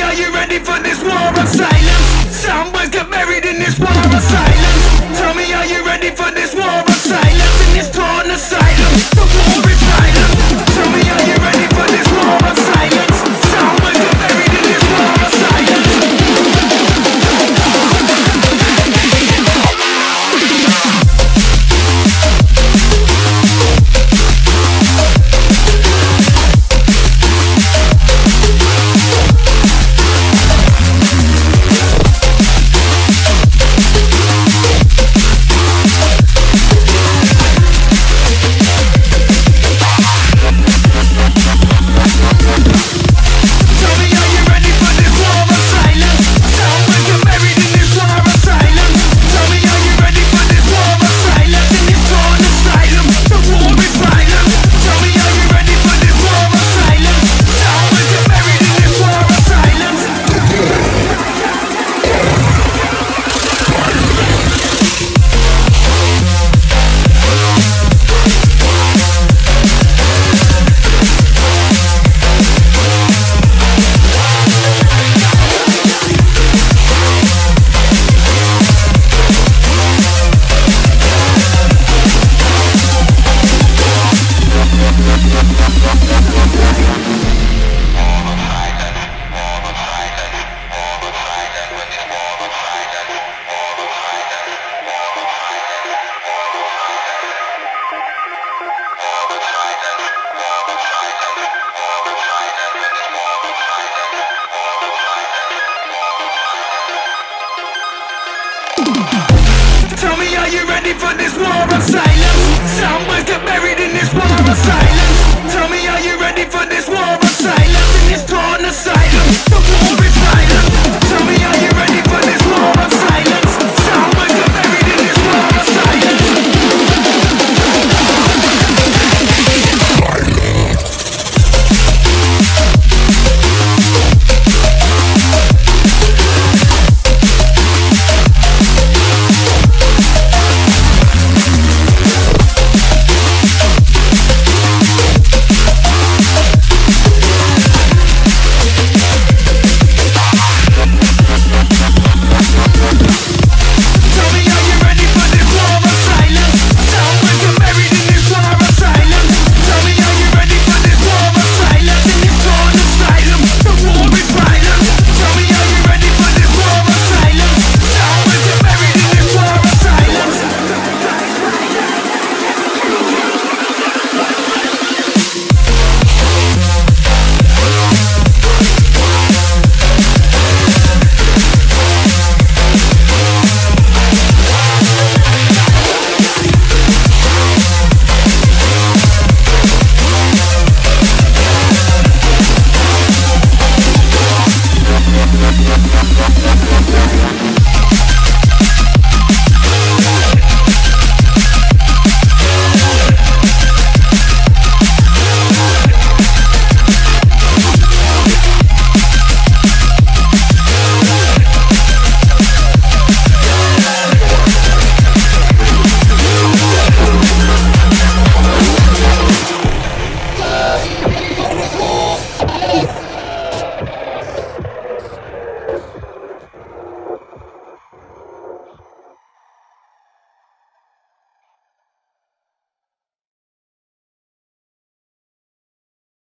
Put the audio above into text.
are you ready for this war of silence? Some boys get buried in this war of silence. Tell me, are you ready for this war of silence? In this torn asylum, the war is silent. Tell me, are you ready for this war of silence? Some boys get buried in this war of silence. Tell me, are you ready for this war of silence? Some boys get buried in this war of silence. Tell me, are you ready for this war